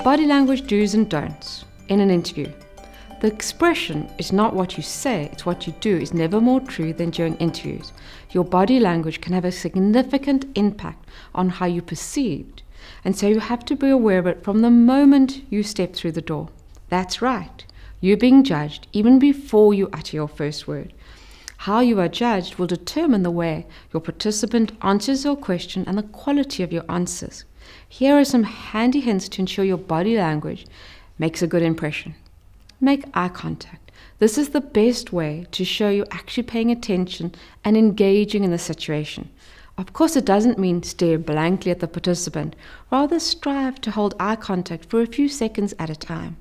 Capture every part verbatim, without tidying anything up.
body language do's and don'ts in an interview. The expression is not what you say, it's what you do is never more true than during interviews. Your body language can have a significant impact on how you're perceived, and so you have to be aware of it from the moment you step through the door. That's right, you're being judged even before you utter your first word. How you are judged will determine the way your participant answers your question and the quality of your answers. Here are some handy hints to ensure your body language makes a good impression. Make eye contact. This is the best way to show you're actually paying attention and engaging in the situation. Of course, it doesn't mean stare blankly at the participant. Rather, strive to hold eye contact for a few seconds at a time.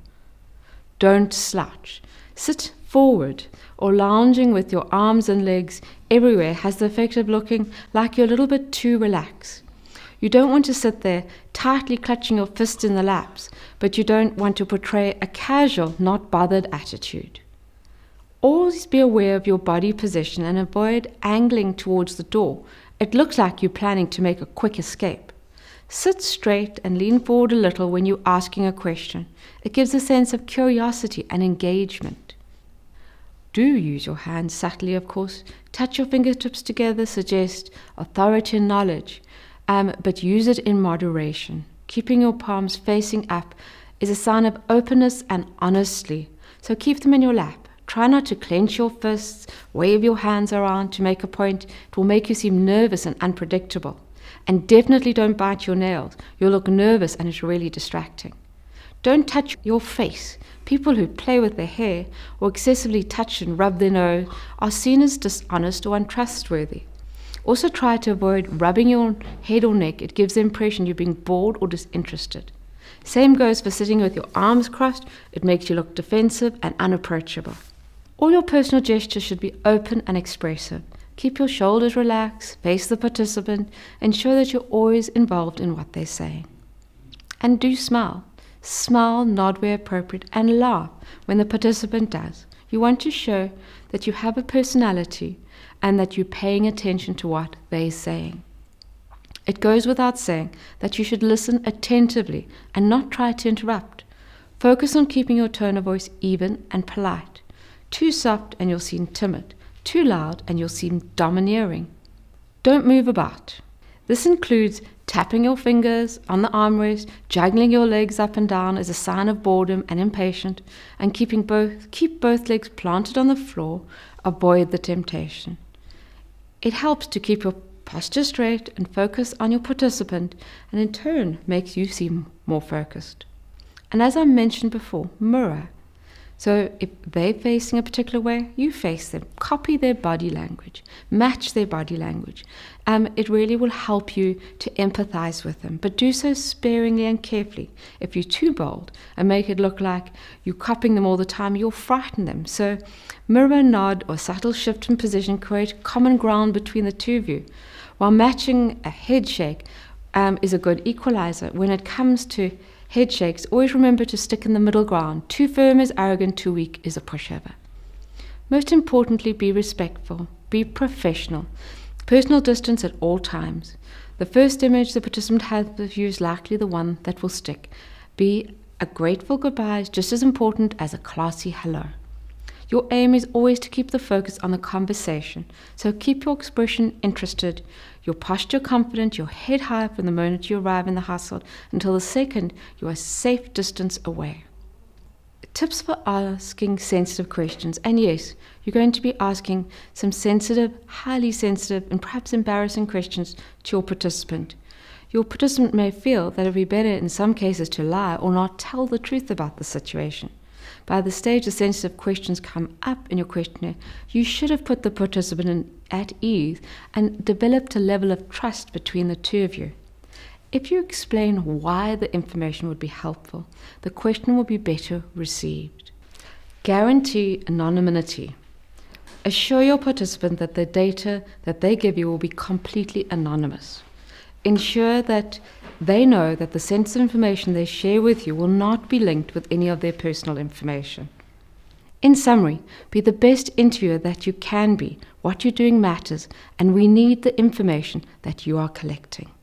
Don't slouch. Sit forward or lounging with your arms and legs everywhere has the effect of looking like you're a little bit too relaxed. You don't want to sit there tightly clutching your fist in the laps, but you don't want to portray a casual, not bothered attitude. Always be aware of your body position and avoid angling towards the door. It looks like you're planning to make a quick escape. Sit straight and lean forward a little when you're asking a question. It gives a sense of curiosity and engagement. Do use your hands subtly, of course. Touch your fingertips together suggests authority and knowledge. Um, but use it in moderation. Keeping your palms facing up is a sign of openness and honesty. So keep them in your lap. Try not to clench your fists, wave your hands around to make a point. It will make you seem nervous and unpredictable. And definitely don't bite your nails. You'll look nervous and it's really distracting. Don't touch your face. People who play with their hair or excessively touch and rub their nose are seen as dishonest or untrustworthy. Also try to avoid rubbing your head or neck. It gives the impression you're being bored or disinterested. Same goes for sitting with your arms crossed. It makes you look defensive and unapproachable. All your personal gestures should be open and expressive. Keep your shoulders relaxed, face the participant, ensure that you're always involved in what they're saying. And do smile. Smile, nod where appropriate, and laugh when the participant does. You want to show that you have a personality and that you're paying attention to what they're saying. It goes without saying that you should listen attentively and not try to interrupt. Focus on keeping your tone of voice even and polite. Too soft and you'll seem timid. Too loud and you'll seem domineering. Don't move about. This includes tapping your fingers on the armrest, juggling your legs up and down as a sign of boredom and impatient, and keeping both, keep both legs planted on the floor. Avoid the temptation. It helps to keep your posture straight and focus on your participant, and in turn makes you seem more focused. And as I mentioned before, mirror. So if they're facing a particular way, you face them. Copy their body language. Match their body language. Um, it really will help you to empathize with them, but do so sparingly and carefully. If you're too bold and make it look like you're copying them all the time, you'll frighten them. So mirror, nod, or subtle shift in position create common ground between the two of you, while matching a head shake um, is a good equalizer. When it comes to head shakes, always remember to stick in the middle ground. Too firm is arrogant, too weak is a pushover. Most importantly, be respectful, be professional. Personal distance at all times. The first image the participant has of you is likely the one that will stick. Be a grateful goodbye is just as important as a classy hello. Your aim is always to keep the focus on the conversation, so keep your expression interested, your posture confident, your head high from the moment you arrive in the household until the second you are a safe distance away. Tips for asking sensitive questions. And yes, you're going to be asking some sensitive, highly sensitive, and perhaps embarrassing questions to your participant. Your participant may feel that it would be better in some cases to lie or not tell the truth about the situation. By the stage the sensitive questions come up in your questionnaire, you should have put the participant in, at ease and developed a level of trust between the two of you. If you explain why the information would be helpful, the question will be better received. Guarantee anonymity. Assure your participant that the data that they give you will be completely anonymous. Ensure that they know that the sensitive information they share with you will not be linked with any of their personal information. In summary, be the best interviewer that you can be. What you're doing matters, and we need the information that you are collecting.